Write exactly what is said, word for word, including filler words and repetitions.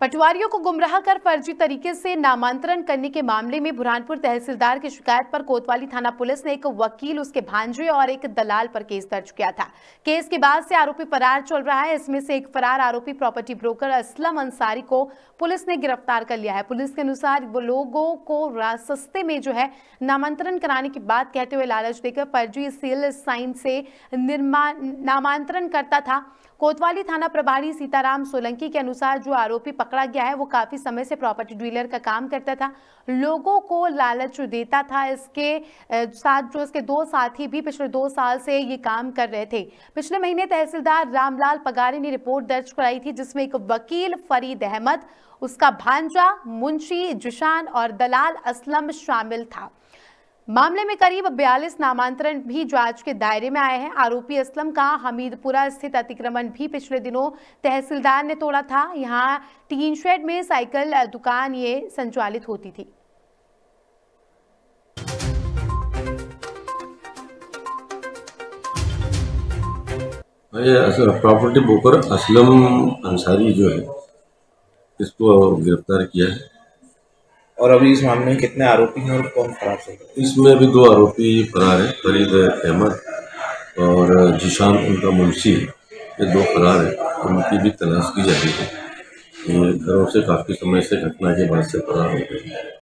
पटवारियों को गुमराह कर फर्जी तरीके से नामांतरण करने के मामले में बुरहानपुर तहसीलदार की शिकायत पर कोतवाली थाना पुलिस ने एक वकील, उसके भांजे और एक दलाल पर केस दर्ज किया था। केस के बाद से आरोपी फरार चल रहा है। इसमें से एक फरार आरोपी प्रॉपर्टी ब्रोकर असलम अंसारी को पुलिस ने गिरफ्तार कर लिया है। पुलिस के अनुसार वो लोगों को सस्ते में जो है नामांतरण कराने की बात कहते हुए लालच देकर फर्जी सील साइन से नामांतरण करता था। कोतवाली थाना प्रभारी सीताराम सोलंकी के अनुसार जो आरोपी पकड़ा गया है वो काफी समय से प्रॉपर्टी डीलर का काम करता था, लोगों को लालच देता था। इसके साथ जो इसके दो साथी भी पिछले दो साल से ये काम कर रहे थे। पिछले महीने तहसीलदार रामलाल पगारी ने रिपोर्ट दर्ज कराई थी, जिसमें एक वकील फरीद अहमद, उसका भांजा मुंशी जिशान और दलाल असलम शामिल था। मामले में करीब बयालीस नामांतरण भी जांच के दायरे में आए हैं। आरोपी असलम का हमीदपुरा स्थित अतिक्रमण भी पिछले दिनों तहसीलदार ने तोड़ा था। यहां टीन शेड में साइकिल दुकान ये संचालित होती थी। प्रॉपर्टी ब्रोकर असलम अंसारी जो है, इसको गिरफ्तार किया है। और अभी इस मामले में कितने आरोपी हैं और कौन फरार है? इसमें अभी दो आरोपी फरार हैं, फरीद अहमद और जिशान उनका मुंशी, ये दो फरार हैं। उनकी भी तलाश की जा रही है। ये घरों से काफ़ी समय से घटना के बाद से फरार हो गए।